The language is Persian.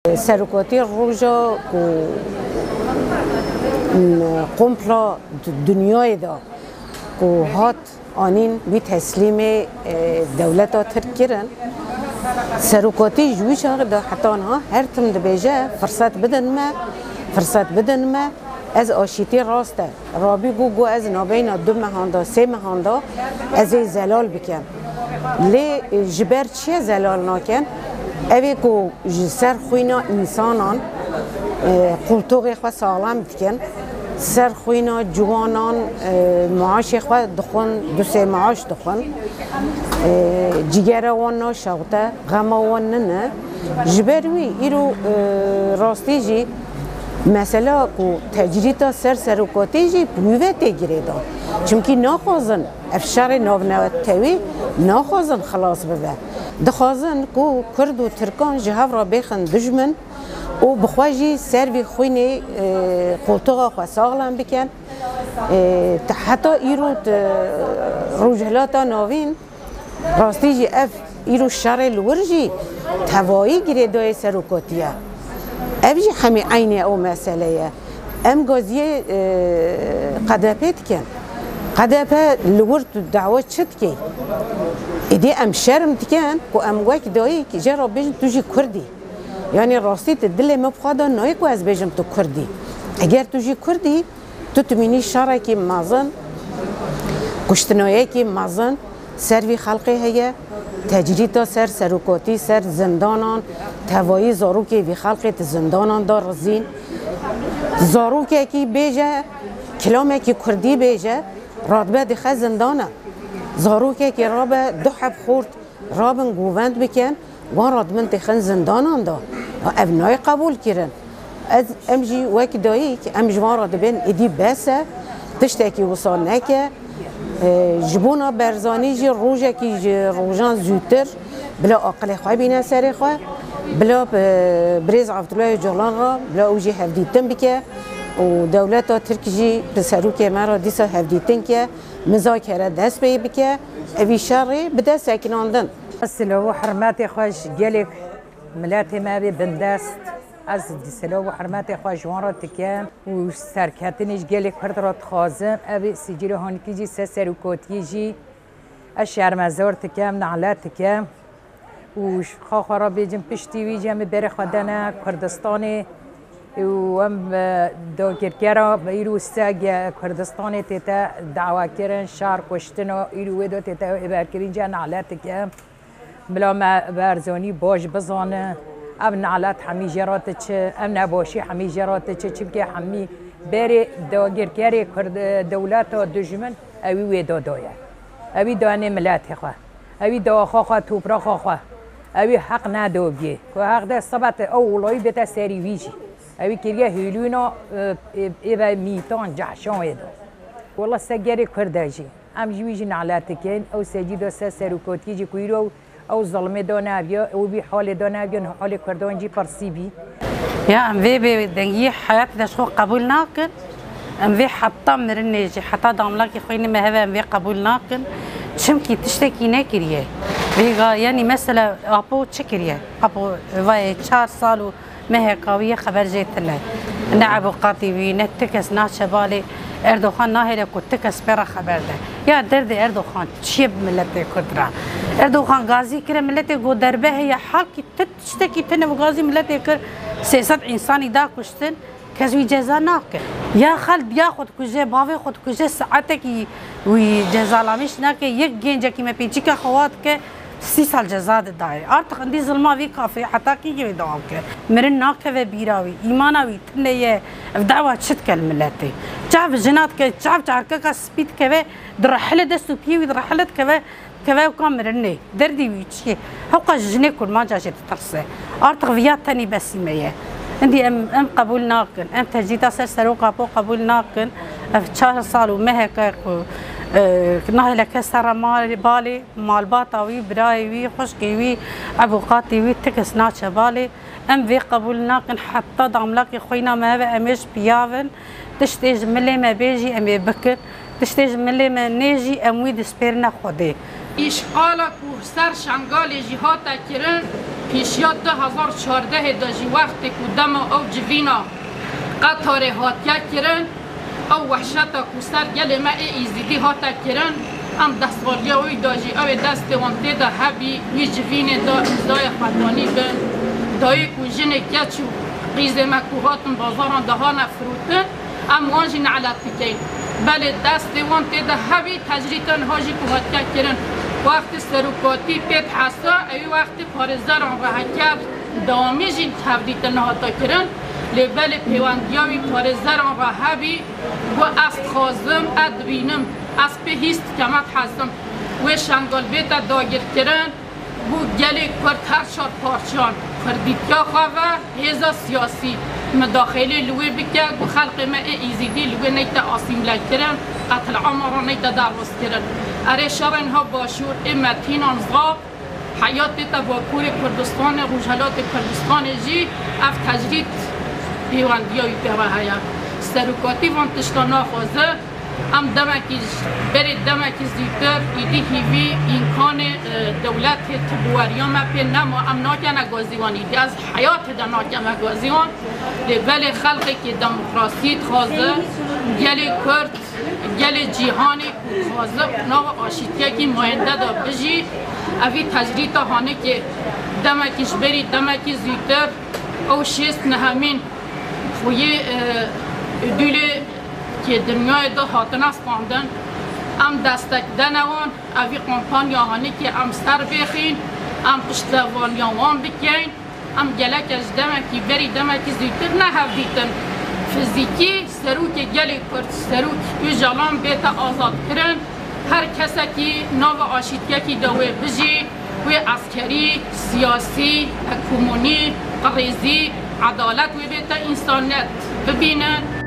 سرکاتی روژا و قمپلا دنیای دا و هات آنین بی تسلیم دولت ها ترکیرن سرکاتی جویش دا حتی آنها هر تم دبیجه فرصت بدن ما از آشیتی راسته رابی گو از نابین دو مهاندا سه مهاندا از زلال بکن لی جبر چیه زلال ناکن اوی کو سر خوینا انسانان قلتوغی خواه سالم بکن سر خوینا جوانان معاش خواه دخون دو سه معاش دخون جگر وانا شغطه غم وانا نه جبروی ایرو راستی جی مثلا کو تجریتا سرکاتی جی پرویته گیره دا چونکی ناخوازن افشار ناونوتوی ناخوازن خلاص ببه دخوازن کو کرد و ترکان جهاv را بخن دجمن و بخواجی سروی خوینه قلتوغا خواه ساغلن بکن حتی ایرو روجهلاتا ناوین راستی جی اف ایرو شر الورجی توایی گیره دای سرکاتیه افجی همه عین او مسئله ام گازیه قدپت کن قدپه لورت دعوه چت کی ایدی ام شرم تکن و ام وقت دایی که جرا بجم توجی کردی یعنی راستی دل مبخوادا نایی که از بجم تو کردی اگر توجی کردی تو تمینی شرعی که مازن کشتنایی که مازن سروی خلقی هیا تجریتا سرکاتی سر زندانان توایی زاروکی وی خلقی زندانان دار رزین زاروکی که بیجه کلامی که کردی بیجه رادبه دخه زندانه زاروکی که رابه دو حب خورد رابن گووند بکن وان رادمن دخن زندانان دا ابنای قبول کرن از امجی وکی دایی که امجوان رادبین ایدی بسه تشتاکی وصال نکه جبونا برزانی جی روزه کی روزان زودتر بلا عقل خواه بینه سری خواه بلا بریز عبدالله جلان را بلا اوجی هفدیتن بکه و دولت ترکی جی بسروک مرا دیسا هفدیتن که مذاکره دست بی بکه اوی شری بده سکناندن السلام و حرمت خوش گلک ملت ما بی بندست از سلام و حرمت خواه جوان را تکم و سرکتنش گلی کرد را تخوازم اوی سجیر هانکی جی سرکاتی جی از شرمزار تکم نعلت تکم و خواه را بیجم پشتی وی جمع بر خودنه کردستان و هم داگرگرا ایرو سگ کردستان تیتا دعوه کرن شهر کشتن و ایرو ویدو تیتا ابرکرین جا نعلت تکم بلا ما برزانی باش بزانه ام نعلت حمی جرات چه ام نباشی حمی جرات چه چون که حمی بری داگرگری کرد دولت و دجمن اوی ویدا دایه اوی دانه ملت خواه اوی دا خواه توپرا خواه اوی حق ندوگی که حق ده صبت اولایی بتا سری ویجی اوی کریه هیلونا ایوه میتان جحشان ویدا والله سگری کرده جی ام جویجی نعلت کن او سجی دا سرکاتی جی کویرو او ظلمه دانه بیا او بی حال دانه بیا حال کردان جی پرسی بی یا ام وی به دنگی حیات دشخو قبول نکن ام وی حتی مرنه جی حتی داملا کی خوینه مهوه ام وی قبول نکن چم کی تشتکی نکریه ویگا یعنی مثلا اپو چکریه اپو وای 4 سال و مهکاوی خبر جیتله نه عبقاتی وی نه تکس نه شباله اردوغان ناهره کو تکس پر خبر ده یا درد اردوغان چی ملت کردرا اردوغان غازی کر ملت گو دربه یا حال کی تشتکی تنه غازی ملت کر 300 انسانی دا کشتن کزوی جزا ناکه یا خل بیا خود کجه باوی خود کجه ساعته کی وی جزا لامش ناکه یک گنج کی مپیچی که خوات که 30 سال جزا دای artık اندی ظلما وی کافی حتی کی دوام که مرن ناکه و بیراوی ایمانوی تنه دعوه چت کل ملتی چاف جنات که چاف چارکه کا سپید که درحله دستو پیوی درحلت که کامرنه دردی وی چی حق جنه کل ما جاشه ترسه artık ویات تنی بسیمه عندي ام قبول ناقن ام تجديد سروقه قبول ناقن 4 سال ومهك نهي لك سر مال بالي مال باطوي برايوي خشكيوي ابو قاتيوي تكس ناتش بالي ام في قبول ناقن حتى ضملك خوينا ما امش بيافن تشتيج ملي ما بيجي ام بكر تشتيج ملي ما نيجي ام ويد سبيرنا خدي اشغالك وسر شنغال جهات كرن پیشیات 2014 داجی وقتی که دم او جوینا قطار هاتیا کرن او وحشتا که سر گل ما ایزیدی هاتا کرن ام دستغالی اوی داجی او دست وانته دا هبی وی جوین دا امزای خطانی بن دایی که جنه کچو قیز مکوهاتن بازاران دها نفروتن ام وانجین علاقی کن بله دست وانته دا هبی تجریتن هاجی که هاتیا کرن وقت سروکاتی پیت حسا ای وقت پارزداران و حکر دامی جین تفدیتن هاتا کرن لبل پیوندیاوی پارزداران و هبی و از خازم ادوینم از به هیست کمت حسم و شنگال بیتا داگیر کرن بو گلی کرد هر شار پارچان کردیتیا خواه هیزا سیاسی مداخلی لوی بکر و خلق ما ایزیدی لوی نیتا آسیم لکرن قتل عمران نیتا دروست کرن اره شرن ها باشور امتین انزغاب حیات بیتا باکور کردستان روجهلات کردستان جی اف تجرید پیوندیاوی پیوه هیا سروکاتی وان تشتانا خوازه ام دمکی برید دمکی زیتر ایدی هیوی اینکان دولت تبواریان ما پی نما ام ناکن اگازیوان ایدی از حیات دا ناکن اگازیوان ولی خلقی که دموکراسی خوازه گل کرد گل جیهانی خوازه ناو آشیتیه که ماینده دا بجی اوی تجریتا هانه که دمکیش برید دمکی زیتر او شیست نهمین خوی دولی که دنیای دا هاتنا سپاندن ام دستک دنوان اوی قمپانیا هانی که ام سر بخین ام پشتوانیاوان بکین ام گلک از دمکی بری دمکی زیتر نهفدیتن فیزیکی سروک گلی کرد سروک او جلان بیتا آزاد کرن هر کسی که ناو آشیتیه که دوی بجی و عسکری، سیاسی، حکومونی، قریزی، عدالت و بیتا انسانیت ببینن